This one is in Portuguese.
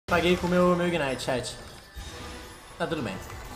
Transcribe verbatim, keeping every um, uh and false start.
Paguei com o meu, meu Ignite, chat. Tá tudo bem.